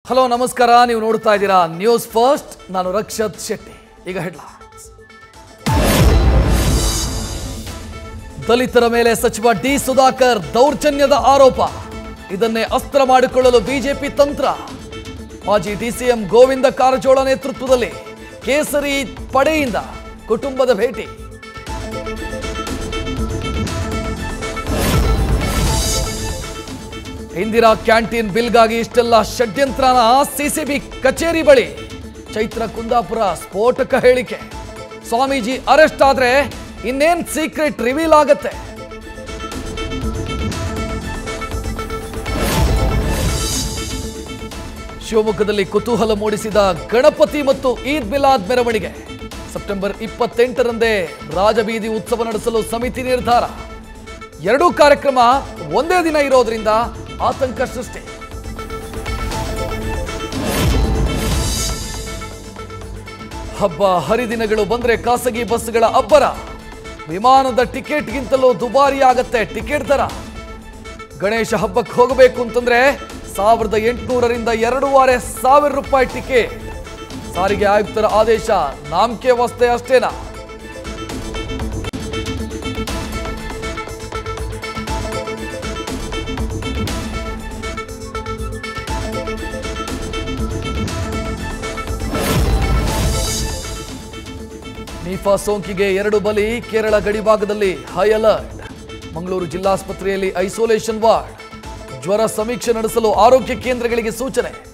Hello ನಮಸ್ಕಾರ, ನೀವು ನೋಡ್ತಾ ಇದ್ದೀರಾ ನ್ಯೂಸ್ ಫಸ್ಟ್. ನಾನು ರಕ್ಷತ್ ಶೆಟ್ಟಿ. ಈಗ ಹೆಡ್ಲೈನ್ಸ್. ದಲಿತರ ಮೇಲೆ ಸಚಿವ ಡಿ ಸುಧಾಕರ್ ದೌರ್ಜನ್ಯದ ಆರೋಪ. ಇದನ್ನೇ ಅಸ್ತ್ರ ಮಾಡಿಕೊಳ್ಳಲು ಬಿಜೆಪಿ ತಂತ್ರ. ಮಾಜಿ ಡಿಸಿಎಂ ಗೋವಿಂದ ಕಾರಜೋಳ ನೇತೃತ್ವದಲ್ಲಿ ಕೇಸರಿ ಪಡೆಯಿಂದ ಕುಟುಂಬದ ಭೇಟಿ. ಇಂದಿರಾ ಕ್ಯಾಂಟೀನ್ ಬಿಲ್ಗಾಗಿ ಇಷ್ಟೆಲ್ಲ ಷಡ್ಯಂತ್ರನ ಸಿಸಿಬಿ ಕಚೇರಿ ಬಳಿ. ಚೈತ್ರ ಕುಂದಾಪುರ ಸ್ಫೋಟಕ ಹೇಳಿಕೆ. ಸ್ವಾಮೀಜಿ ಅರೆಸ್ಟ್ ಆದ್ರೆ ಇನ್ನೇನ್ ಸೀಕ್ರೆಟ್ ರಿವೀಲ್ ಆಗತ್ತೆ. ಶಿವಮೊಗ್ಗದಲ್ಲಿ ಕುತೂಹಲ ಮೂಡಿಸಿದ ಗಣಪತಿ ಮತ್ತು ಈದ್ ಮಿಲಾದ್ ಮೆರವಣಿಗೆ. ಸೆಪ್ಟೆಂಬರ್ 28ರಂದೇ ರಾಜಬೀದಿ ಉತ್ಸವ ನಡೆಸಲು ಸಮಿತಿ ನಿರ್ಧಾರ. ಎರಡೂ ಕಾರ್ಯಕ್ರಮ ಒಂದೇ ದಿನ ಇರೋದ್ರಿಂದ ಆತಂಕ ಸೃಷ್ಟಿ. ಹಬ್ಬ ಹರಿದಿನಗಳು ಬಂದ್ರೆ ಖಾಸಗಿ ಬಸ್ಗಳ ಅಬ್ಬರ. ವಿಮಾನದ ಟಿಕೆಟ್ಗಿಂತಲೂ ದುಬಾರಿ ಆಗತ್ತೆ ಟಿಕೆಟ್ ದರ. ಗಣೇಶ ಹಬ್ಬಕ್ಕೆ ಹೋಗಬೇಕು ಅಂತಂದ್ರೆ 1800ರಿಂದ 2500 ರೂಪಾಯಿ ಟಿಕೆಟ್. ಸಾರಿಗೆ ಆಯುಕ್ತರ ಆದೇಶ ನಾಮಕೆ ವಾಸ್ತೆ ಅಷ್ಟೇನಾ? ನಿಫಾ ಸೋಂಕಿಗೆ 2 ಬಲಿ. ಕೇರಳ ಗಡಿಭಾಗದಲ್ಲಿ ಹೈ ಅಲರ್ಟ್. ಮಂಗಳೂರು ಜಿಲ್ಲಾಸ್ಪತ್ರೆಯಲ್ಲಿ ಐಸೋಲೇಷನ್ ವಾರ್ಡ್. ಜ್ವರ ಸಮೀಕ್ಷೆ ನಡೆಸಲು ಆರೋಗ್ಯ ಕೇಂದ್ರಗಳಿಗೆ ಸೂಚನೆ.